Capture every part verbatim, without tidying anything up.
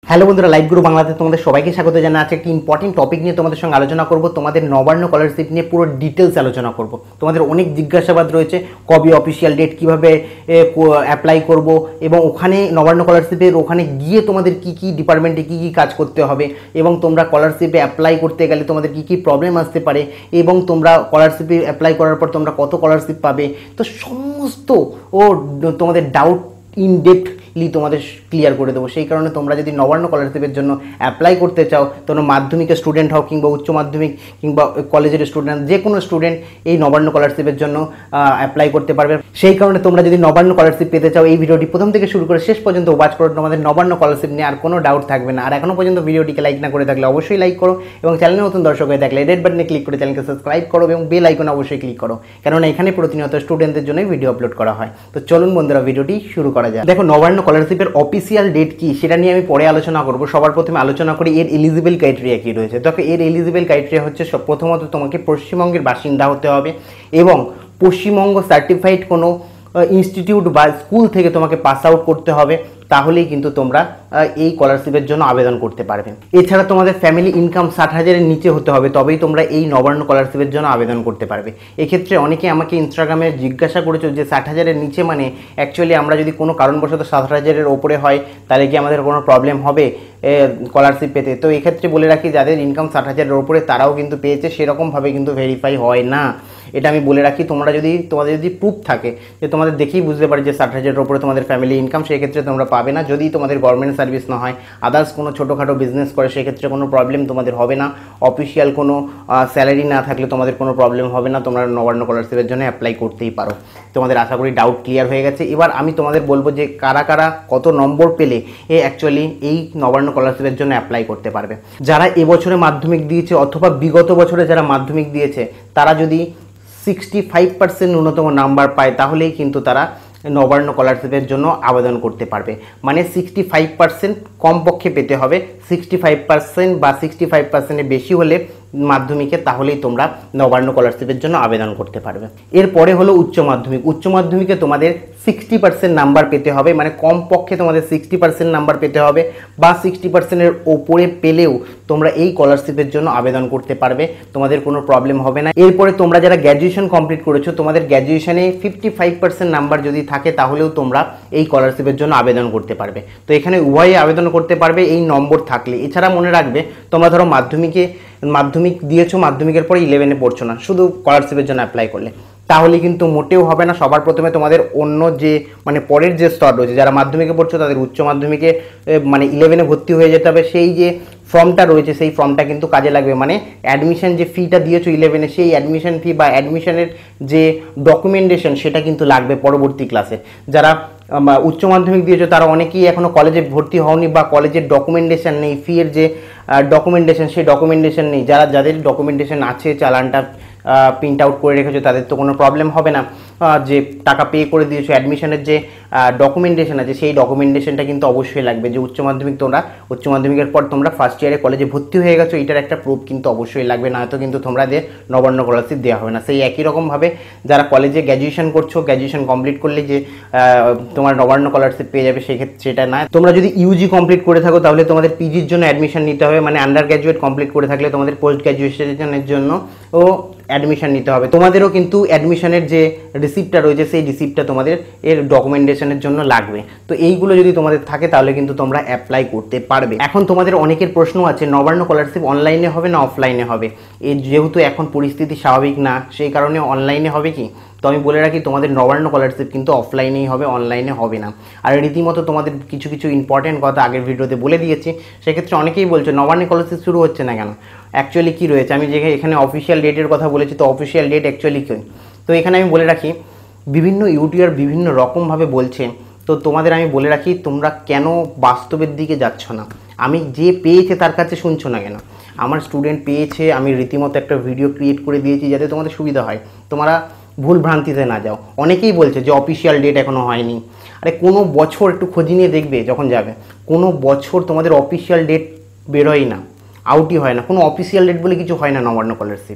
Hello বন্ধুরা, live গুরু বাংলাতে তোমাদের সবাইকে স্বাগত জানাই। আজকে একটি ইম্পর্টেন্ট টপিক নিয়ে তোমাদের সঙ্গে আলোচনা করব। তোমাদের নবান্ন স্কলারশিপ নিয়ে পুরো ডিটেলস আলোচনা করব। তোমাদের অনেক জিজ্ঞাসাবাদ রয়েছে, কবে অফিসিয়াল ডেট, কিভাবে অ্যাপ্লাই করব, এবং ওখানে নবান্ন স্কলারশিপের ওখানে গিয়ে তোমাদের কি কি ডিপার্টমেন্টে কি কি কাজ করতে হবে, এবং তোমরা স্কলারশিপে অ্যাপ্লাই করতে গেলে তোমাদের কি কি প্রবলেম আসতে পারে, এবং তোমরা স্কলারশিপে অ্যাপ্লাই করার পর তোমরা কত স্কলারশিপ পাবে, তো সমস্ত ও তোমাদের ডাউট ইন ডেপথলি তোমাদের ক্লিয়ার করে দেবো। সেই কারণে তোমরা যদি নবান্ন স্কলারশিপের জন্য অ্যাপ্লাই করতে চাও, তোমরা মাধ্যমিকের স্টুডেন্ট হও কিংবা উচ্চ মাধ্যমিক কিংবা কলেজের স্টুডেন্ট, যে কোনো স্টুডেন্ট এই নবান্ন স্কলারশিপের জন্য অ্যাপ্লাই করতে পারবে। সেই কারণে তোমরা যদি নবান্ন স্কলারশিপ পেতে চাও, এই ভিডিওটি প্রথম থেকে শুরু করে শেষ পর্যন্ত ওয়াচ করো। তোমাদের নবান্ন স্কলারশিপ নিয়ে আর কোনো ডাউট থাকবে না। আর এখনও পর্যন্ত ভিডিওটিকে লাইক না করে থাকলে অবশ্যই লাইক করো, এবং চ্যানেলে নতুন দর্শক হয়ে থাকলে রেড বাটনে ক্লিক করে চ্যানেলকে সাবস্ক্রাইব করো, এবং বেল আইকনে অবশ্যই ক্লিক করো, কেননা এখানে প্রতিনিয়ত স্টুডেন্টদের জন্যই ভিডিও আপলোড করা হয়। তো চলুন বন্ধুরা, ভিডিওটি শুরু করা যায়। দেখো, নবান্ন স্কলারশিপের অফিসিয়াল ডেট কি সেটা নিয়ে আমি পরে আলোচনা করব। সবার প্রথমে আলোচনা করি এর এলিজিবল ক্রাইটেরিয়া কী রয়েছে। দেখো, এর এলিজিবল ক্রাইটেরিয়া হচ্ছে প্রথমত তোমাকে পশ্চিমবঙ্গের বাসিন্দা হতে হবে, এবং পশ্চিমবঙ্গ সার্টিফাইড কোনো ইনস্টিটিউট বা স্কুল থেকে তোমাকে পাস আউট করতে হবে, তাহলেই কিন্তু তোমরা এই স্কলারশিপের জন্য আবেদন করতে পারবে। এছাড়া তোমাদের ফ্যামিলি ইনকাম ষাট হাজারের নিচে হতে হবে, তবেই তোমরা এই নবান্ন স্কলারশিপের জন্য আবেদন করতে পারবে। এক্ষেত্রে অনেকে আমাকে ইনস্টাগ্রামে জিজ্ঞাসা করেছো যে ষাট হাজারের নিচে মানে অ্যাকচুয়ালি আমরা যদি কোনো কারণবশত ষাট হাজারের ওপরে হয় তাহলে কি আমাদের কোনো প্রবলেম হবে স্কলারশিপ পেতে? তো এক্ষেত্রে বলে রাখি, যাদের ইনকাম ষাট হাজারের ওপরে তারাও কিন্তু পেয়েছে, সেরকমভাবে কিন্তু ভেরিফাই হয় না, এটা আমি বলে রাখি। তোমরা যদি তোমাদের যদি প্রুফ থাকে যে তোমাদের দেখেই বুঝতে পারে যে ষাট হাজারের ওপরে তোমাদের ফ্যামিলি ইনকাম, সেক্ষেত্রে তোমরা পাবে না। যদি তোমাদের গভর্নমেন্ট সার্ভিস না হয়, আদার্স কোনো ছোটোখাটো বিজনেস করে, সেক্ষেত্রে কোনো প্রবলেম তোমাদের হবে না। অফিসিয়াল কোনো স্যালারি না থাকলে তোমাদের কোনো প্রবলেম হবে না, তোমরা নবান্ন স্কলারশিপের জন্য অ্যাপ্লাই করতেই পারো। তোমাদের আশা করি ডাউট ক্লিয়ার হয়ে গেছে। এবার আমি তোমাদের বলবো যে কারা কারা কত নম্বর পেলে এ অ্যাকচুয়ালি এই নবান্ন স্কলারশিপের জন্য অ্যাপ্লাই করতে পারবে। যারা এবছরে মাধ্যমিক দিয়েছে অথবা বিগত বছরে যারা মাধ্যমিক দিয়েছে, তারা যদি সিক্সটি ফাইভ পার্সেন্ট ন্যূনতম নাম্বার পায়, তাহলেই কিন্তু তারা নবান্ন স্কলারশিপের জন্য আবেদন করতে পারবে। মানে সিক্সটি ফাইভ পার্সেন্ট কমপক্ষে পেতে হবে, সিক্সটি ফাইভ পার্সেন্ট বা সিক্সটি ফাইভ পার্সেন্টের বেশি হলে মাধ্যমিকে, তাহলেই তোমরা নবান্ন স্কলারশিপের জন্য আবেদন করতে পারবে। এরপরে হলো উচ্চ মাধ্যমিক। উচ্চ মাধ্যমিকে তোমাদের সিক্সটি পার্সেন্ট নাম্বার পেতে হবে, মানে কমপক্ষে তোমাদের সিক্সটি পার্সেন্ট নাম্বার পেতে হবে, বা সিক্সটি পার্সেন্টের ওপরে পেলেও তোমরা এই স্কলারশিপের জন্য আবেদন করতে পারবে, তোমাদের কোনো প্রবলেম হবে না। এরপরে তোমরা যারা গ্র্যাজুয়েশন কমপ্লিট করেছো, তোমাদের গ্র্যাজুয়েশনে ফিফটি ফাইভ পার্সেন্ট নাম্বার যদি থাকে, তাহলেও তোমরা এই স্কলারশিপের জন্য আবেদন করতে পারবে। তো এখানে উভয়ে আবেদন করতে পারবে এই নম্বর থাকলে। এছাড়া মনে রাখবে, তোমরা ধরো মাধ্যমিকে মাধ্যমিক দিয়েছো, মাধ্যমিকের পরে ইলেভেনে পড়ছো না, শুধু স্কলারশিপের জন্য অ্যাপ্লাই করলে, তাহলে কিন্তু মোটেও হবে না। সবার প্রথমে তোমাদের অন্য যে মানে পরের যে স্তর রয়েছে, যারা মাধ্যমিকে পড়ছো তাদের উচ্চ মাধ্যমিকে মানে ইলেভেনে ভর্তি হয়ে যেতে হবে। সেই যে ফর্মটা রয়েছে, সেই ফর্মটা কিন্তু কাজে লাগবে। মানে অ্যাডমিশন যে ফিটা দিয়েছো ইলেভেনে, সেই অ্যাডমিশন ফি বা অ্যাডমিশনের যে ডকুমেন্টেশন, সেটা কিন্তু লাগবে পরবর্তী ক্লাসে। যারা উচ্চ মাধ্যমিক দিয়েছো তারা অনেকেই এখনও কলেজে ভর্তি হওনি, বা কলেজের ডকুমেন্টেশন নেই, ফিয়ের যে ডকুমেন্টেশন সেই ডকুমেন্টেশন নেই। যারা যাদের ডকুমেন্টেশন আছে, চালানটা প্রিন্ট আউট করে রেখেছো, তাদের তো কোনো প্রবলেম হবে না। যে টাকা পে করে দিয়েছো, অ্যাডমিশনের যে ডকুমেন্টেশন আছে, সেই ডকুমেন্টেশনটা কিন্তু অবশ্যই লাগবে। যে উচ্চ মাধ্যমিক তোমরা উচ্চ মাধ্যমিকের পর তোমরা ফার্স্ট ইয়ারে কলেজে ভর্তি হয়ে গেছো, এটার একটা প্রুফ কিন্তু অবশ্যই লাগবে, না হয়তো কিন্তু তোমরা যে নবান্ন স্কলারশিপ দেওয়া হবে না। সেই একই রকমভাবে যারা কলেজে গ্র্যাজুয়েশন করছো, গ্র্যাজুয়েশন কমপ্লিট করলে যে তোমার নবান্ন স্কলারশিপ পেয়ে যাবে, সেক্ষেত্রে সেটা না। তোমরা যদি ইউজি কমপ্লিট করে থাকো, তাহলে তোমাদের পিজির জন্য অ্যাডমিশন নিতে হবে। মানে আন্ডার গ্র্যাজুয়েট কমপ্লিট করে থাকলে তোমাদের পোস্ট গ্র্যাজুয়েশনের জন্য ও অ্যাডমিশন নিতে হবে। তোমাদেরও কিন্তু অ্যাডমিশনের যে রিসিপ্টটা রয়েছে, সেই রিসিপ্টটা তোমাদের এর ডকুমেন্টেশনের জন্য লাগবে। তো এইগুলো যদি তোমাদের থাকে, তাহলে কিন্তু তোমরা অ্যাপ্লাই করতে পারবে। এখন তোমাদের অনেকের প্রশ্ন আছে, নবান্ন স্কলারশিপ অনলাইনে হবে না অফলাইনে হবে? এই যেহেতু এখন পরিস্থিতি স্বাভাবিক না, সেই কারণে অনলাইনে হবে কি? তো আমি বলে রাখি, তোমাদের নবান্ন স্কলারশিপ কিন্তু অফলাইনেই হবে, অনলাইনে হবে না। আর রীতিমতো তোমাদের কিছু কিছু ইম্পর্টেন্ট কথা আগের ভিডিওতে বলে দিয়েছি। সেক্ষেত্রে অনেকেই বলছে নবান্ন স্কলারশিপ শুরু হচ্ছে না কেন? অ্যাকচুয়ালি কী রয়েছে, আমি যে এখানে অফিসিয়াল ডেটের কথা বলেছি, তো অফিসিয়াল ডেট অ্যাকচুয়ালি কী? তো এখানে আমি বলে রাখি, বিভিন্ন ইউটিউবার বিভিন্ন রকমভাবে বলছে, তো তোমাদের আমি বলে রাখি, তোমরা কেন বাস্তবের দিকে যাচ্ছ না? আমি যে পেয়েছে তার কাছে শুনছো না কেন? আমার স্টুডেন্ট পেয়েছে, আমি রীতিমতো একটা ভিডিও ক্রিয়েট করে দিয়েছি যাতে তোমাদের সুবিধা হয়, তোমরা ভুল ভ্রান্তিতে না যাও। অনেকেই বলছে যে অফিসিয়াল ডেট এখনও হয়নি। আরে কোনো বছর একটু খোঁজ নিয়ে দেখবে, যখন যাবে কোনো বছর তোমাদের অফিসিয়াল ডেট বেরোয় না, আউটই হয় না। কোনো অফিসিয়াল ডেট বলে কিছু হয় না নবান্ন স্কলারশিপ।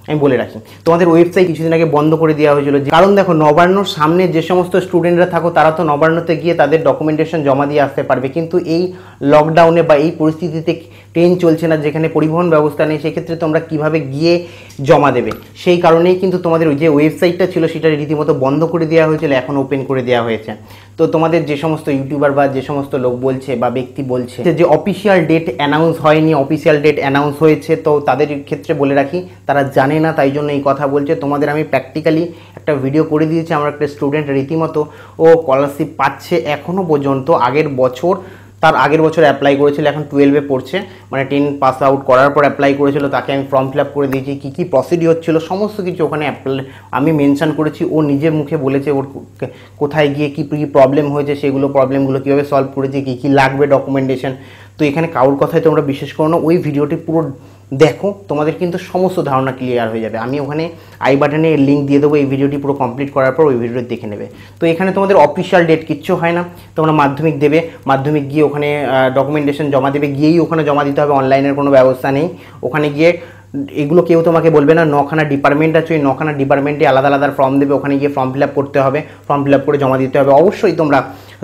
আমি বলে রাখি। তোমাদের ওয়েবসাইট কিছুদিন আগে বন্ধ করে দেওয়া হয়েছিল, কারণ দেখো নবান্নর সামনে যে সমস্ত স্টুডেন্টরা থাকো তারা তো নবান্নতে গিয়ে তাদের ডকুমেন্টেশন জমা দিয়ে আসতে পারবে, কিন্তু এই লকডাউনে বা এই পরিস্থিতিতে ট্রেন চলছে না, যেখানে পরিবহন ব্যবস্থা নেই, সেক্ষেত্রে তোমরা কিভাবে গিয়ে জমা দেবে, সেই কারণেই কিন্তু তোমাদের ওই যে ওয়েবসাইটটা ছিল সেটা রীতিমতো বন্ধ করে দেওয়া হয়েছিল, এখন ওপেন করে দেওয়া হয়েছে। তো তোমাদের যে সমস্ত ইউটিউবার বা যে সমস্ত লোক বলছে বা ব্যক্তি বলছে যে অফিসিয়াল ডেট অ্যানাউন্স হয়নি, অফিসিয়াল ডেট অ্যানাউন্স হয়েছে, তো তাদের ক্ষেত্রে বলে রাখি তারা জানে না, তাই জন্য এই কথা বলছে। তোমাদের আমি প্র্যাকটিক্যালি একটা ভিডিও করে দিয়েছি, আমার একটা স্টুডেন্ট রীতিমতো ও স্কলারশিপ পাচ্ছে এখনও পর্যন্ত। আগের বছর তার আগের বছর অ্যাপ্লাই করেছিল, এখন টুয়েলভে পড়ছে, মানে টেন পাস আউট করার পর অ্যাপ্লাই করেছিল, তাকে আমি ফর্ম ফিল আপ করে দিয়েছি, কী কী প্রসিডিওর ছিল সমস্ত কিছু ওখানে অ্যাপ্লাই আমি মেনশন করেছি। ও নিজের মুখে বলেছে ওর কোথায় গিয়ে কী কী প্রবলেম হয়েছে, সেগুলো প্রবলেমগুলো কীভাবে সলভ করেছে, কী কী লাগবে ডকুমেন্টেশন। তো এখানে কারোর কথায় তোমরা বিশ্বাস করো না, ওই ভিডিওটি পুরো দেখো, তোমাদের কিন্তু সমস্ত ধারণা ক্লিয়ার হয়ে যাবে। আমি ওখানে আই বাটনে লিঙ্ক দিয়ে দেবো, এই ভিডিওটি পুরো কমপ্লিট করার পর ওই ভিডিওটি দেখে নেবে। তো এখানে তোমাদের অফিসিয়াল ডেট কিচ্ছু হয় না, তোমরা মাধ্যমিক দেবে, মাধ্যমিক গিয়ে ওখানে ডকুমেন্টেশন জমা দেবে, গিয়েই ওখানে জমা দিতে হবে, অনলাইনের কোনো ব্যবস্থা নেই। ওখানে গিয়ে এগুলো কেউ তোমাকে বলবে না, নখানা ডিপার্টমেন্ট আছে, ওই নখানা ডিপার্টমেন্টে আলাদা আলাদা ফর্ম দেবে, ওখানে গিয়ে ফর্ম ফিল আপ করতে হবে, ফর্ম ফিল আপ করে জমা দিতে হবে। অবশ্যই তোমরা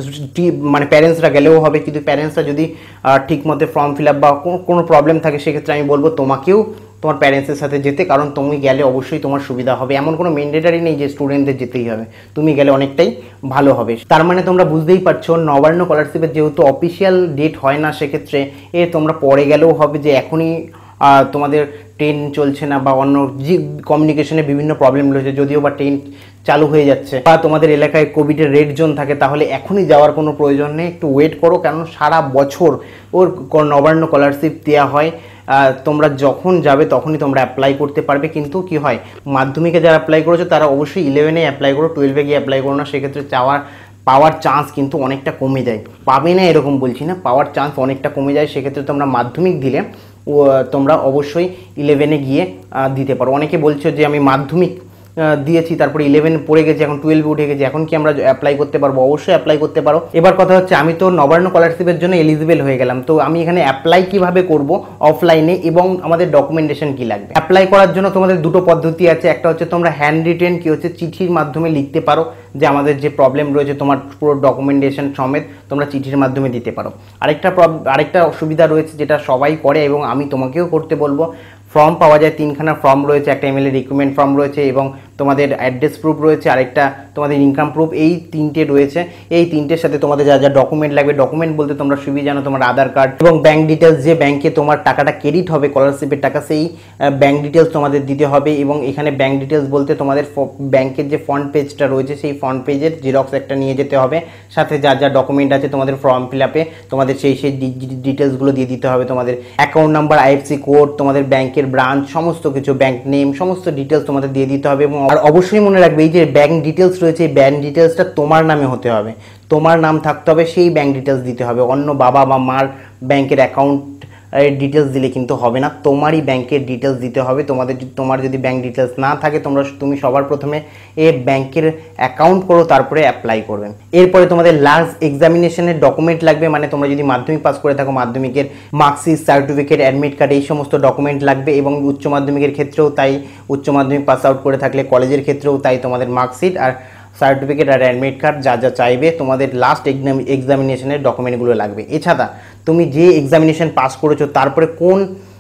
মানে প্যারেন্টসরা গেলেও হবে, কিন্তু প্যারেন্টসরা যদি ঠিক মতো ফর্ম ফিল আপ বা কোনো প্রবলেম থাকে, সেক্ষেত্রে আমি বলবো তোমাকেও তোমার প্যারেন্টসের সাথে যেতে, কারণ তুমি গেলে অবশ্যই তোমার সুবিধা হবে। এমন কোনো ম্যান্ডেটারি নেই যে স্টুডেন্টদের যেতেই হবে, তুমি গেলে অনেকটাই ভালো হবে। তার মানে তোমরা বুঝতেই পারছো, নবান্ন স্কলারশিপের যেহেতু অফিসিয়াল ডেট হয় না, সেক্ষেত্রে এ তোমরা পরে গেলেও হবে যে এখনই তোমাদের ট্রেন চলছে না বা অন্য যে কমিউনিকেশনে বিভিন্ন প্রবলেম রয়েছে, যদিও বা ট্রেন চালু হয়ে যাচ্ছে, বা তোমাদের এলাকায় কোভিডের রেড জোন থাকে, তাহলে এখনই যাওয়ার কোনো প্রয়োজন নেই, একটু ওয়েট করো, কারণ সারা বছর ওর নবান্ন স্কলারশিপ দেওয়া হয়। তোমরা যখন যাবে তখনই তোমরা অ্যাপ্লাই করতে পারবে, কিন্তু কি হয়, মাধ্যমিকে যারা অ্যাপ্লাই করেছো তারা অবশ্যই ইলেভেনে অ্যাপ্লাই করো, টুয়েলভে গিয়ে অ্যাপ্লাই করো না, সেক্ষেত্রে চাওয়ার পাওয়ার চান্স কিন্তু অনেকটা কমে যায়। পাবে না এরকম বলছি না, পাওয়ার চান্স অনেকটা কমে যায়। সেক্ষেত্রে তোমরা মাধ্যমিক দিলে তোমরা অবশ্যই ইলেভেনে গিয়ে দিতে পারো। অনেকে বলছো যে আমি মাধ্যমিক দিয়েছি, তারপরে ইলেভেন পড়ে গেছি, এখন টুয়েলভে উঠে গেছি, এখন কি আমরা অ্যাপ্লাই করতে পারবো? অবশ্যই অ্যাপ্লাই করতে পারো। এবার কথা হচ্ছে, আমি তো নবান্ন স্কলারশিপের জন্য এলিজিবল হয়ে গেলাম, তো আমি এখানে অ্যাপ্লাই কিভাবে করব অফলাইনে, এবং আমাদের ডকুমেন্টেশন কি লাগবে? অ্যাপ্লাই করার জন্য তোমাদের দুটো পদ্ধতি আছে। একটা হচ্ছে তোমরা হ্যান্ড রিটেন, কি হচ্ছে চিঠির মাধ্যমে লিখতে পারো যে আমাদের যে প্রবলেম রয়েছে তোমার পুরো ডকুমেন্টেশন সমেত তোমরা চিঠির মাধ্যমে দিতে পারো। আরেকটা আরেকটা অসুবিধা রয়েছে, যেটা সবাই করে এবং আমি তোমাকেও করতে বলবো, ফর্ম পাওয়া যায়, তিনখানা ফর্ম রয়েছে, একটা এমএলএ রিক্রুটমেন্ট ফর্ম রয়েছে এবং তোমাদের অ্যাড্রেস প্রুফ রয়েছে, আরেকটা তোমাদের ইনকাম প্রুফ, এই তিনটে রয়েছে। এই তিনটের সাথে তোমাদের যা যা ডকুমেন্ট লাগবে, ডকুমেন্ট বলতে তোমরা সুবিধা জানো, তোমার আধার কার্ড এবং ব্যাঙ্ক ডিটেলস, যে ব্যাংকে তোমার টাকাটা ক্রেডিট হবে স্কলারশিপের টাকা, সেই ব্যাঙ্ক ডিটেলস তোমাদের দিতে হবে। এবং এখানে ব্যাঙ্ক ডিটেলস বলতে তোমাদের ব্যাংকের যে ফ্রন্ট পেজটা রয়েছে, সেই ফ্রন্ট পেজের জেরক্স একটা নিয়ে যেতে হবে, সাথে যা যা ডকুমেন্ট আছে তোমাদের ফর্ম ফিল আপে তোমাদের সেই সেই ডিটেলসগুলো দিয়ে দিতে হবে, তোমাদের অ্যাকাউন্ট নাম্বার, আইএফসি কোড, তোমাদের ব্যাংকের ব্রাঞ্চ, সমস্ত কিছু, ব্যাংক নেম, সমস্ত ডিটেলস তোমাদের দিয়ে দিতে হবে। এবং আর অবশ্যই মনে রাখবে, এই যে ব্যাংক ডিটেলস রয়েছে, এই ব্যাংক ডিটেলসটা তোমার নামে হতে হবে, তোমার নাম থাকতে হবে, সেই ব্যাংক ডিটেলস দিতে হবে। অন্য বাবা বা মার ব্যাংকের অ্যাকাউন্ট ডিটেলস দিলে কিন্তু হবে না, তোমারই ব্যাংকের ডিটেলস দিতে হবে। তোমাদের তোমার যদি ব্যাংক ডিটেলস না থাকে, তোমরা তুমি সবার প্রথমে এ ব্যাংকের অ্যাকাউন্ট করো, তারপরে অ্যাপ্লাই করবেন। এরপরে তোমাদের লাস্ট এক্সামিনেশনের ডকুমেন্ট লাগবে, মানে তোমরা যদি মাধ্যমিক পাস করে থাকো, মাধ্যমিকের মার্কশিট, সার্টিফিকেট, অ্যাডমিট কার্ড, এই সমস্ত ডকুমেন্ট লাগবে। এবং উচ্চ মাধ্যমিকের ক্ষেত্রেও তাই, উচ্চ মাধ্যমিক পাস আউট করে থাকলে কলেজের ক্ষেত্রেও তাই, তোমাদের মার্কশিট আর সার্টিফিকেট আর অ্যাডমিট কার্ড যা যা চাইবে, তোমাদের লাস্ট এক্সামিনেশনের ডকুমেন্টগুলো লাগবে। এছাড়া তুমি যে এক্সামিনেশন পাস করেছো, তারপরে কোন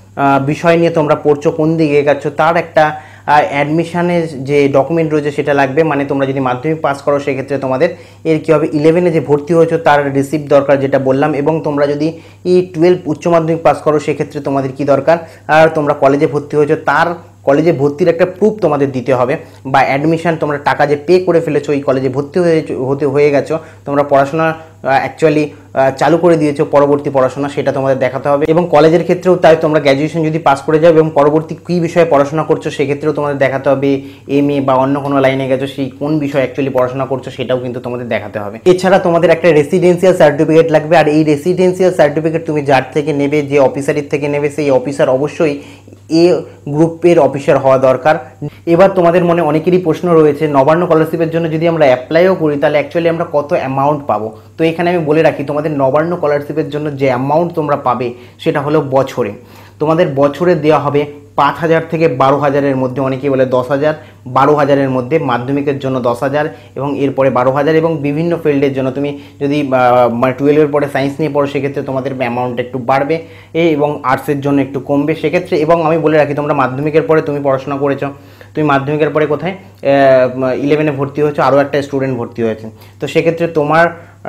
বিষয় নিয়ে তোমরা পড়ছো, কোন দিকে এগাচ্ছ, তার একটা অ্যাডমিশনের যে ডকুমেন্ট রয়েছে সেটা লাগবে। মানে তোমরা যদি মাধ্যমিক পাস করো, সেক্ষেত্রে তোমাদের এর কী হবে, ইলেভেনে যে ভর্তি হয়েছো তার রিসিপ্ট দরকার, যেটা বললাম। এবং তোমরা যদি ই টুয়েলভ উচ্চ মাধ্যমিক পাস করো, সেক্ষেত্রে তোমাদের কি দরকার, আর তোমরা কলেজে ভর্তি হয়েছো তার কলেজে ভর্তির একটা প্রুফ তোমাদের দিতে হবে, বা অ্যাডমিশন তোমরা টাকা যে পে করে ফেলেছো, এই কলেজে ভর্তি হয়ে হতে হয়ে গেছো, তোমরা পড়াশোনা অ্যাকচুয়ালি চালু করে দিয়েছো, পরবর্তী পড়াশোনা সেটা তোমাদের দেখাতে হবে। এবং কলেজের ক্ষেত্রেও তাই, তোমরা গ্র্যাজুয়েশন যদি পাস করে যাও এবং পরবর্তী কী বিষয়ে পড়াশোনা করছো, সেক্ষেত্রেও তোমাদের দেখাতে হবে। এম এ বা অন্য কোনো লাইনে গেছো, সেই কোন বিষয়ে অ্যাকচুয়ালি পড়াশোনা করছো সেটাও কিন্তু তোমাদের দেখাতে হবে। এছাড়া তোমাদের একটা রেসিডেন্সিয়াল সার্টিফিকেট লাগবে, আর এই রেসিডেন্সিয়াল সার্টিফিকেট তুমি যার থেকে নেবে, যে অফিসারের থেকে নেবে, সেই অফিসার অবশ্যই এ গ্রুপের অফিসার হওয়া দরকার। এবার তোমাদের মনে অনেকেরই প্রশ্ন রয়েছে, নবান্ন স্কলারশিপের জন্য যদি আমরা অ্যাপ্লাইও করি, তাহলে অ্যাকচুয়ালি আমরা কত অ্যামাউন্ট পাবো? তো এখানে আমি বলে রাখি, তোমাদের নবান্ন স্কলারশিপের জন্য যে অ্যামাউন্ট তোমরা পাবে, সেটা হলো বছরে তোমাদের বছরে দেওয়া হবে পাঁচ হাজার থেকে বারো হাজারের মধ্যে, অনেকেই বলে দশ হাজার, বারো হাজারের মধ্যে মাধ্যমিকের জন্য দশ হাজার এবং এরপরে বারো হাজার, এবং বিভিন্ন ফিল্ডের জন্য তুমি যদি মানে টুয়েলভের পরে সায়েন্স নিয়ে পড়ো সেক্ষেত্রে তোমাদের অ্যামাউন্ট একটু বাড়বে, এই এবং আর্টসের জন্য একটু কমবে সেক্ষেত্রে। এবং আমি বলে রাখি, তোমরা মাধ্যমিকের পরে তুমি পড়াশোনা করেছো, তুমি মাধ্যমিকের পরে কোথায় ইলেভেনে ভর্তি হয়েছো, আরও একটা স্টুডেন্ট ভর্তি হয়েছে, তো সেক্ষেত্রে তোমার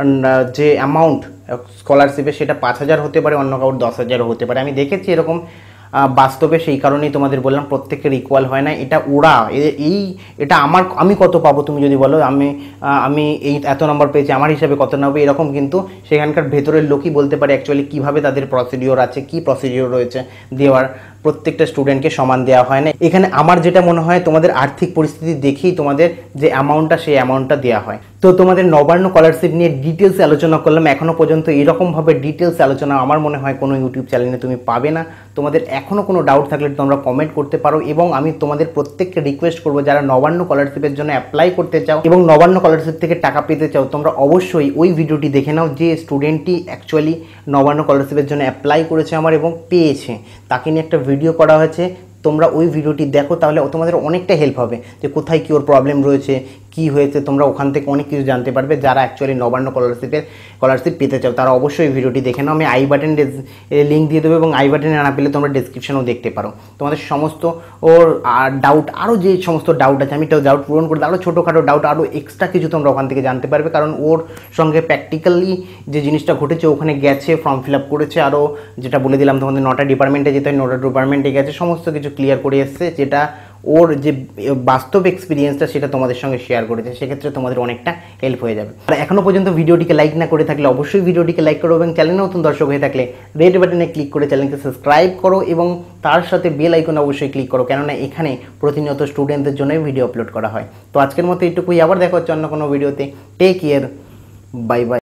যে অ্যামাউন্ট স্কলারশিপে সেটা পাঁচ হাজার হতে পারে, অন্য কারোর দশ হাজারও হতে পারে। আমি দেখেছি এরকম বাস্তবে, সেই কারণেই তোমাদের বললাম প্রত্যেকের ইকুয়াল হয় না। এটা ওরা এই এটা আমার আমি কত পাবো তুমি যদি বলো আমি আমি এই এত নম্বর পেয়েছি, আমার হিসাবে কত নেবে এরকম কিন্তু সেখানকার ভেতরের লোকই বলতে পারে অ্যাকচুয়ালি কীভাবে তাদের প্রসিডিওর আছে, কী প্রসিডিওর রয়েছে দেওয়ার। প্রত্যেকটা স্টুডেন্টকে সমান দেওয়া হয় না। এখানে আমার যেটা মনে হয় তোমাদের আর্থিক পরিস্থিতি দেখেই তোমাদের যে অ্যামাউন্টটা সেই অ্যামাউন্টটা দেওয়া হয়। তো তোমাদের নবান্ন স্কলারশিপ নিয়ে ডিটেলস আলোচনা করলাম। এখনও পর্যন্ত এরকমভাবে ডিটেলস আলোচনা আমার মনে হয় কোনো ইউটিউব চ্যানেলে তুমি পাবে না। তোমাদের এখনও কোনো ডাউট থাকলে তোমরা কমেন্ট করতে পারো, এবং আমি তোমাদের প্রত্যেককে রিকোয়েস্ট করবো যারা নবান্ন স্কলারশিপের জন্য অ্যাপ্লাই করতে চাও এবং নবান্ন স্কলারশিপ থেকে টাকা পেতে চাও, তোমরা অবশ্যই ওই ভিডিওটি দেখে নাও যে স্টুডেন্টটি অ্যাকচুয়ালি নবান্ন স্কলারশিপের জন্য অ্যাপ্লাই করেছে আমার এবং পেয়েছে, তাকে নিয়ে একটা ভিডিও করা হয়েছে। তোমরা ওই ভিডিওটি দেখো, তাহলে তোমাদের অনেকটা হেল্প হবে যে কোথায় কী ওর প্রবলেম রয়েছে, কী হয়েছে, তোমরা ওখান থেকে অনেক কিছু জানতে পারবে। যারা অ্যাকচুয়ালি নবান্ন স্কলারশিপের স্কলারশিপ পেতে চাও তারা অবশ্যই ভিডিওটি দেখে নাও। আমি আই বাটন লিঙ্ক দিয়ে দেবো, এবং আই বাটনে না পেলে তোমরা ডেসক্রিপশনেও দেখতে পারো। তোমাদের সমস্ত ওর আর ডাউট, আরও যে সমস্ত ডাউট আছে আমি তো ডাউট পূরণ করে, আরও ছোটোখাটো ডাউট, আরও এক্সট্রা কিছু তোমরা ওখান থেকে জানতে পারবে, কারণ ওর সঙ্গে প্র্যাকটিক্যালি যে জিনিসটা ঘটেছে, ওখানে গেছে, ফর্ম ফিল আপ করেছে, আরও যেটা বলে দিলাম তোমাদের নটা ডিপার্টমেন্টে যেতে হয়, নটা ডিপার্টমেন্টে গেছে, সমস্ত কিছু ক্লিয়ার করে এসছে, যেটা ওর যে বাস্তব এক্সপিরিয়েন্সটা সেটা তোমাদের সঙ্গে শেয়ার করেছে, সেক্ষেত্রে তোমাদের অনেকটা হেল্প হয়ে যাবে। আর এখনও পর্যন্ত ভিডিওটিকে লাইক না করে থাকলে অবশ্যই ভিডিওটিকে লাইক করো, এবং চ্যানেলে নতুন দর্শক হয়ে থাকলে রেড বাটনে ক্লিক করে চ্যানেলকে সাবস্ক্রাইব করো, এবং তার সাথে বেল আইকনে অবশ্যই ক্লিক করো, কেননা এখানে প্রতিনিয়ত স্টুডেন্টদের জন্যই ভিডিও আপলোড করা হয়। তো আজকের মতো এইটুকুই, আবার দেখা হচ্ছে অন্য কোনো ভিডিওতে। Take care, bye by.